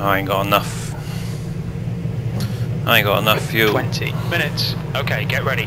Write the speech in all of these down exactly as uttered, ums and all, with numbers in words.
I ain't got enough. I ain't got enough fuel. twenty minutes. Okay, get ready.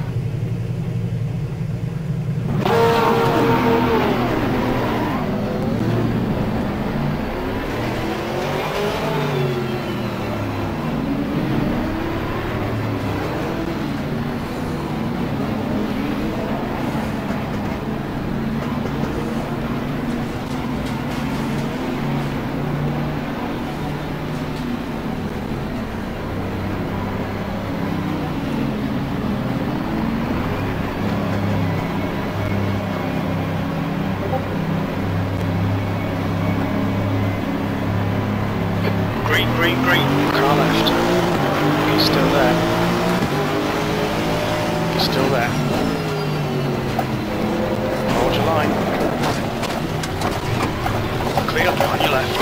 Green, green, green. Car left. He's still there. He's still there. Hold your line. Clear on your left.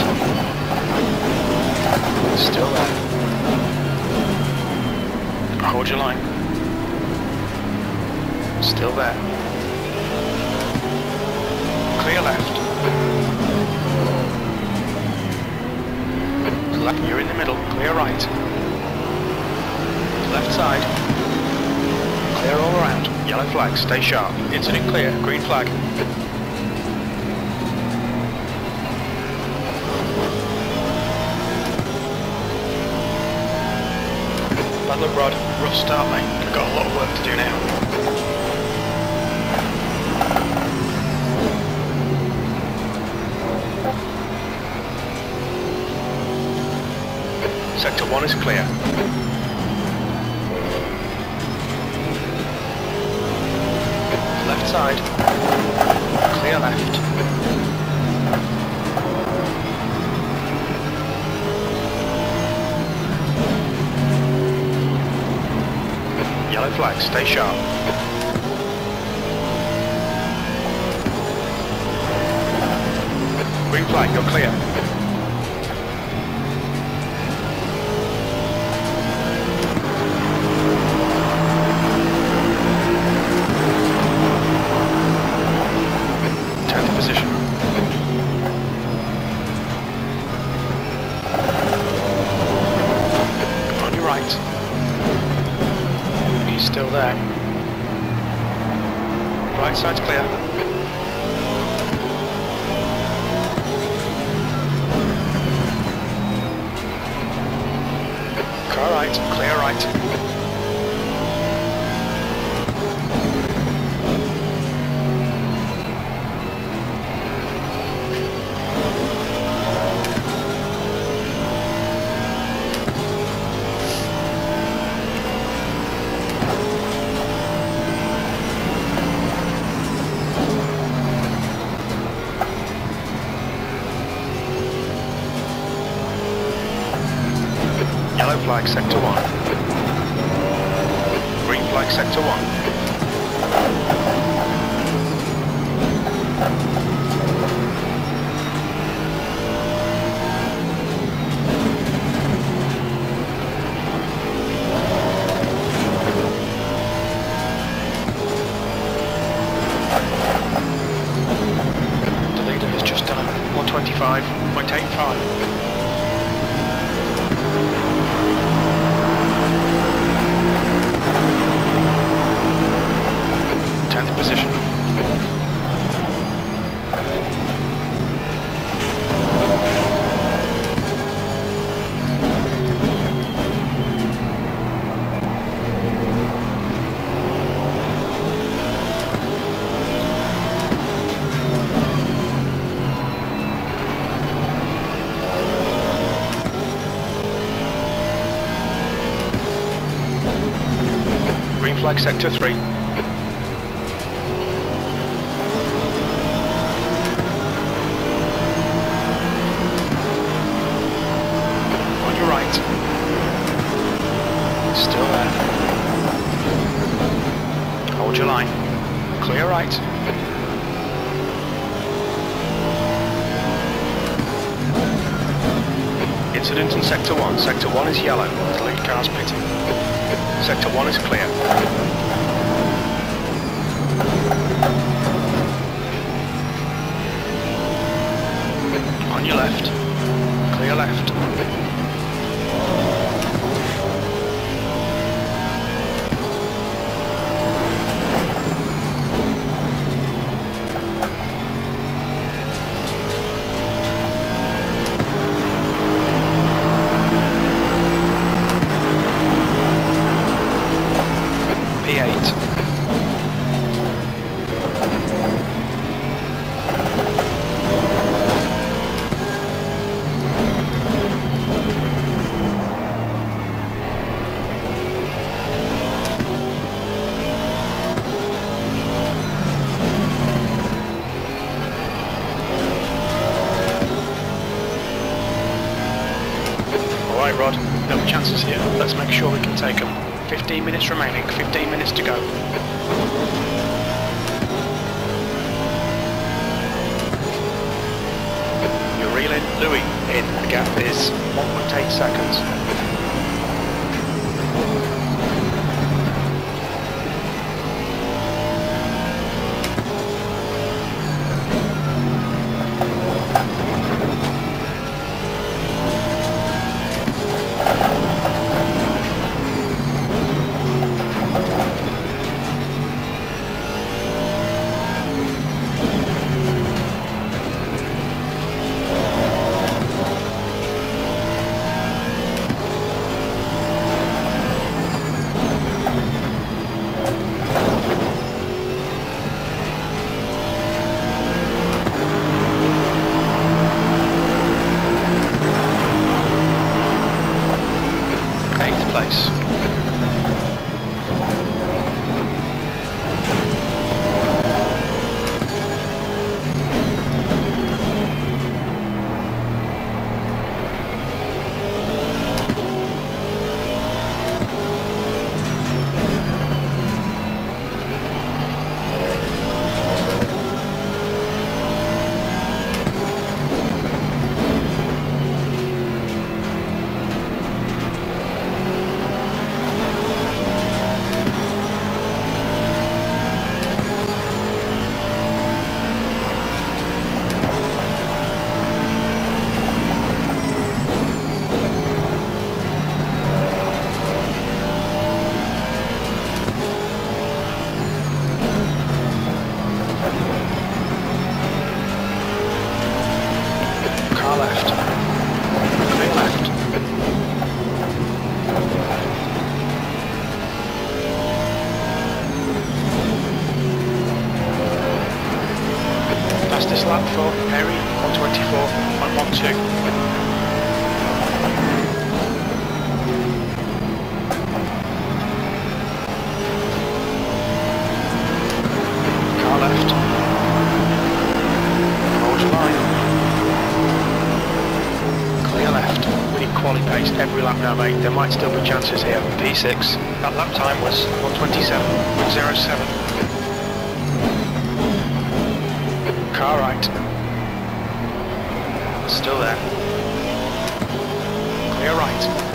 Still there. Hold your line. Still there. Clear left. Left, you're in the middle. Clear right. Left side. Clear all around. Yellow flag. Stay sharp. Incident clear. Green flag. Bad luck, Rod. Rough start, mate. We've got a lot of work to do now. Sector one is clear. Left side. Clear left. Yellow flag, stay sharp. Green flag, you're clear. He's still there. Right side's clear. Car right, clear right. Yellow flag, sector one. Green flag, sector one. The leader has just done one twenty-five point eight five. tenth position. Green flag, sector three. Right. Still there. Hold your line. Clear right. Incident in sector one. Sector one is yellow. The lead car's pitting. Sector one is clear. On your left. Clear left. P eight. Alright Rod, no chances here. Let's make sure we can take them. fifteen minutes remaining, fifteen minutes to go. You're reeling, Louis, in. The gap is one point eight seconds. Eighth place. Car left. Clear left. Fastest lap for Perry, one twenty-four point one two. Car left. Hold your line. Clear left. We need quali pace every lap now, mate. There might still be chances here. P six. That lap time was one twenty-seven point zero seven. Car right. Still there. Clear right.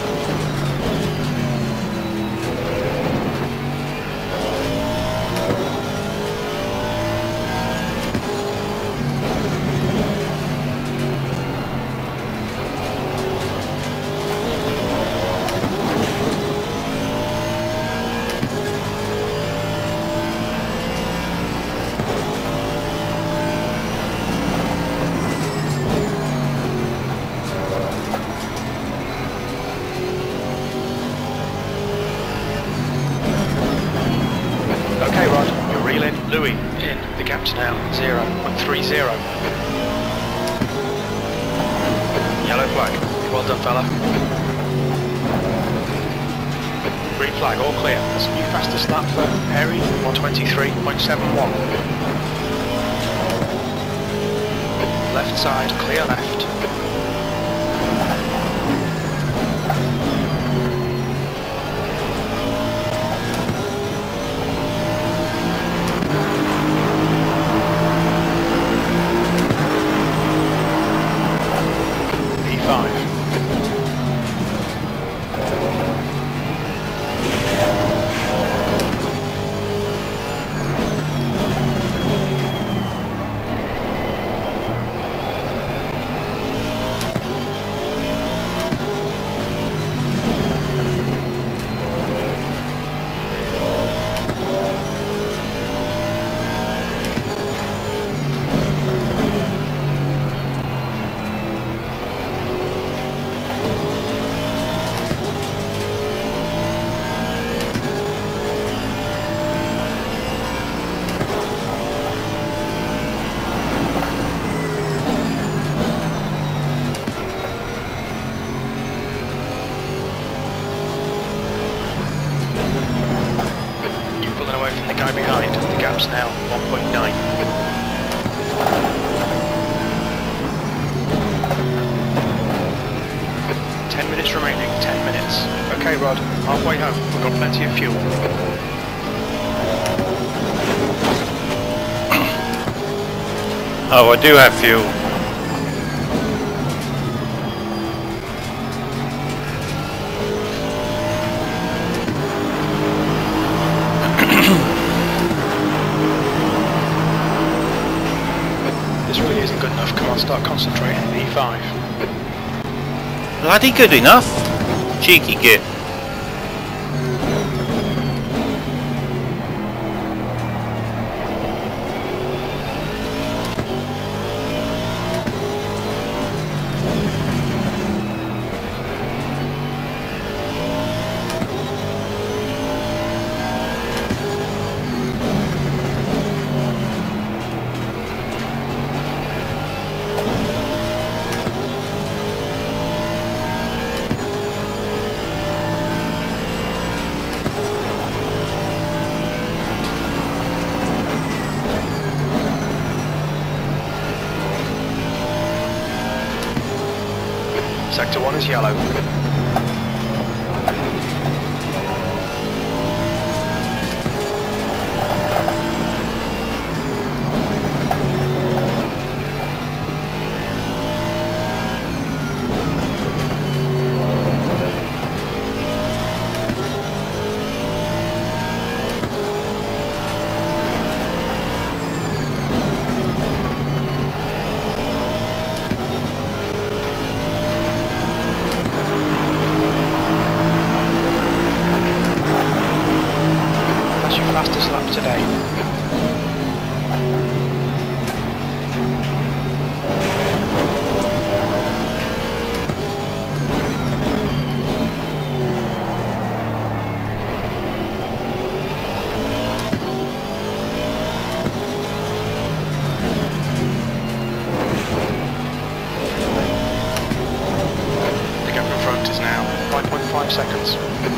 Okay Rod, you're reeling. Louis, in. The gap's now zero point three zero. Yellow flag. Well done, fella. Green flag, all clear. That's a new fastest lap for Perry, one twenty-three point seven one. Left side, clear left. P five. Okay, Rod. Halfway home. We've got plenty of fuel. Oh, I do have fuel. This really isn't good enough. Come on, start concentrating. E five. Bloody good enough. Cheeky git. Sector one is yellow. Fastest lap today. The gap in front is now five point five seconds.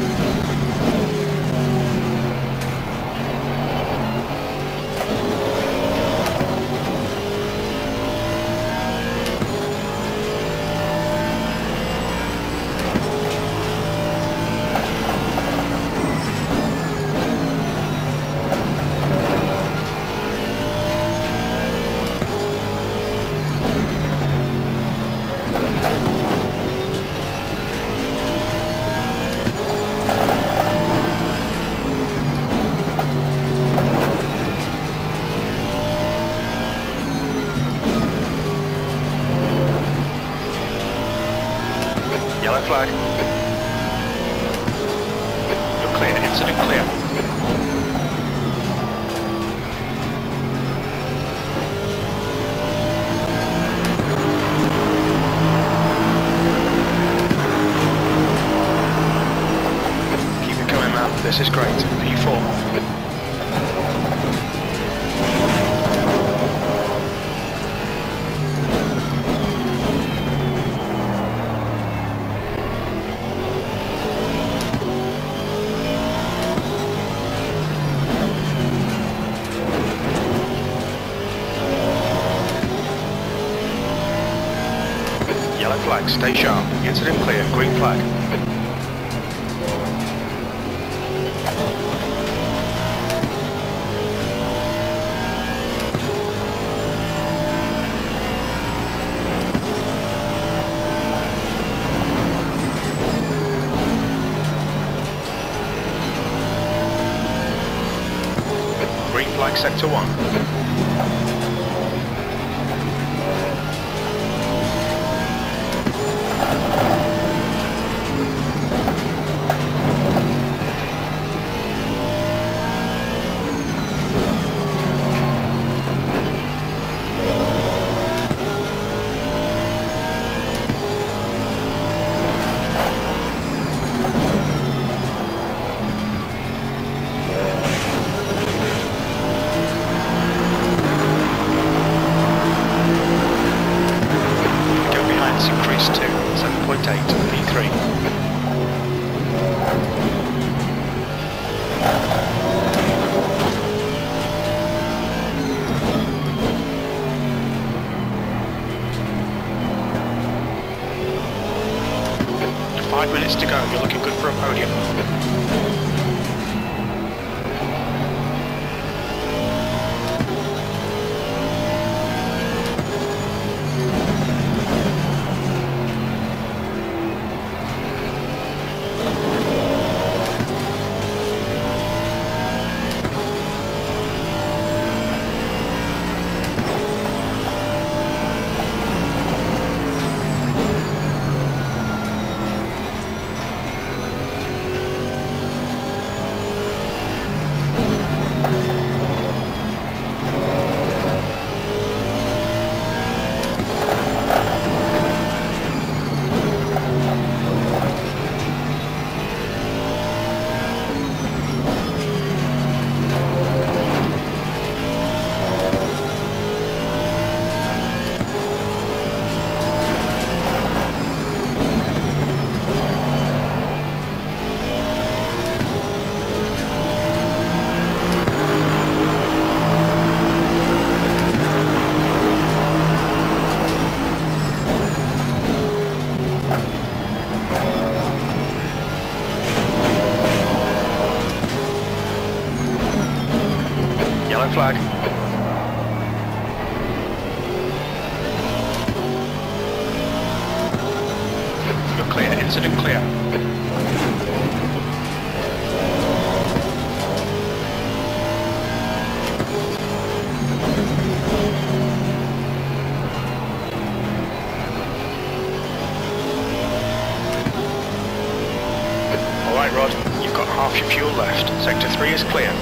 Yellow flag. You're clear, incident clear. Keep it coming, man. This is great. P four. Yellow flag, stay sharp. Incident clear, green flag. Green flag, sector one. Five minutes to go. You're looking good for a podium. Flag. You're clear, incident clear. Alright Rod, you've got half your fuel left. Sector three is clear.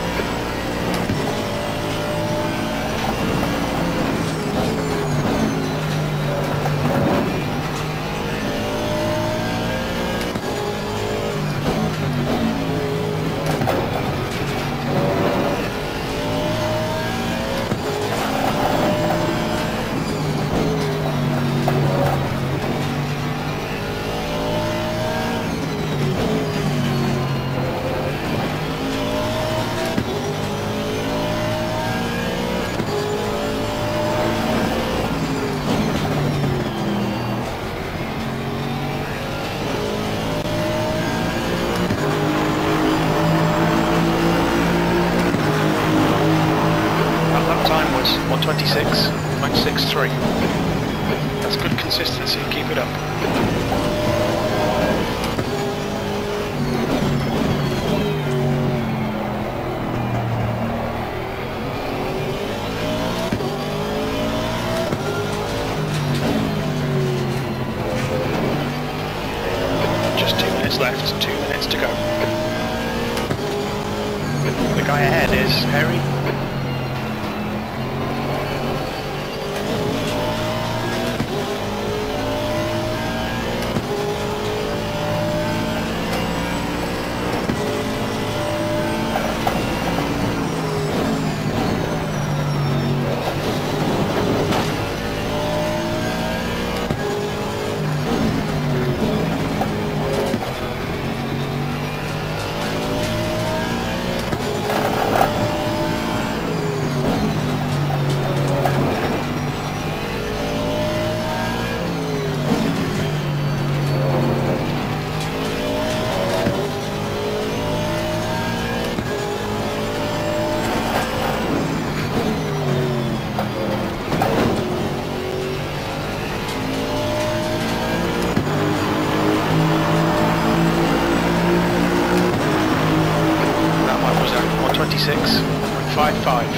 one twenty-six point six three. That's good consistency, keep it up. Just two minutes left, two minutes to go. The guy ahead is Harry. twenty-six point five five.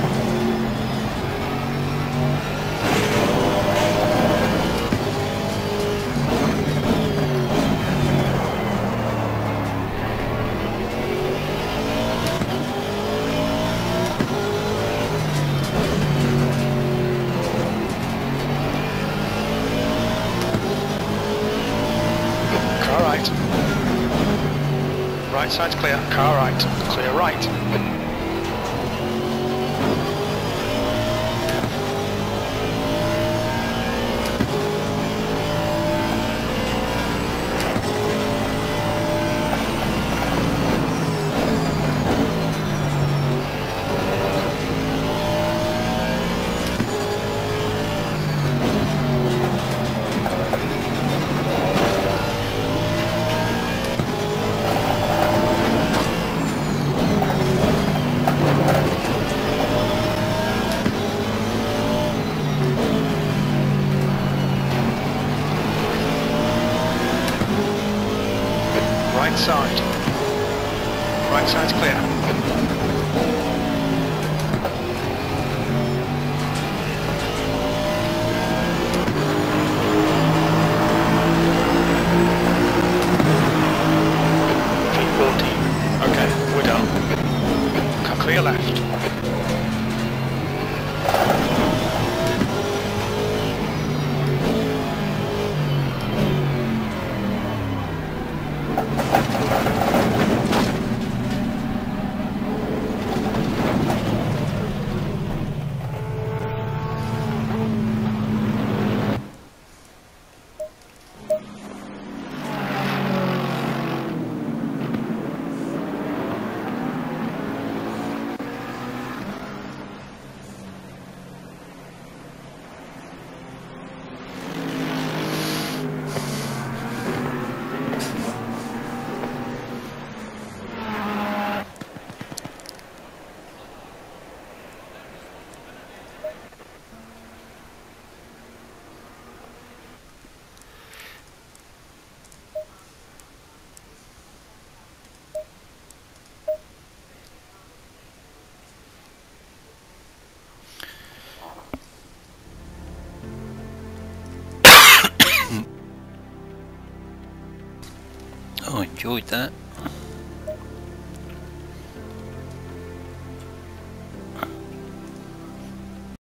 Car right. Right side's clear. Car right. Clear right. side. Right side's clear. V fourteen. Okay, we're done. Can clear left. Oh, I enjoyed that.